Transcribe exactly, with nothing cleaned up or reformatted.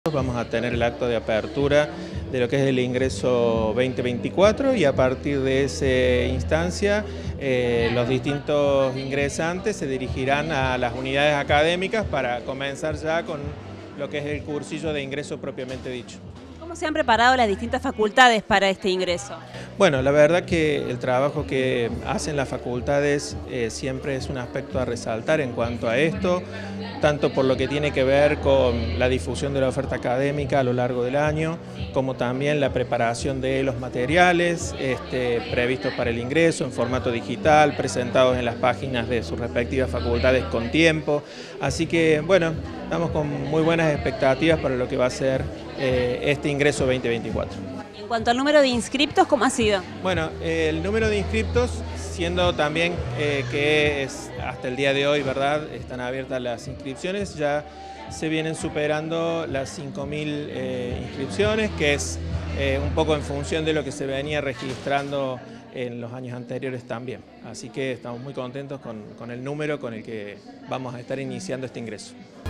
Vamos a tener el acto de apertura de lo que es el ingreso veinte veinticuatro y a partir de esa instancia eh, los distintos ingresantes se dirigirán a las unidades académicas para comenzar ya con lo que es el cursillo de ingreso propiamente dicho. ¿Cómo se han preparado las distintas facultades para este ingreso? Bueno, la verdad que el trabajo que hacen las facultades eh, siempre es un aspecto a resaltar en cuanto a esto, tanto por lo que tiene que ver con la difusión de la oferta académica a lo largo del año, como también la preparación de los materiales este, previstos para el ingreso en formato digital, presentados en las páginas de sus respectivas facultades con tiempo. Así que, bueno, estamos con muy buenas expectativas para lo que va a ser eh, este ingreso veinte veinticuatro. En cuanto al número de inscriptos, ¿cómo ha sido? Bueno, eh, el número de inscriptos, siendo también eh, que es hasta el día de hoy, ¿verdad?, están abiertas las inscripciones, ya se vienen superando las cinco mil eh, inscripciones, que es eh, un poco en función de lo que se venía registrando en los años anteriores también. Así que estamos muy contentos con, con el número con el que vamos a estar iniciando este ingreso.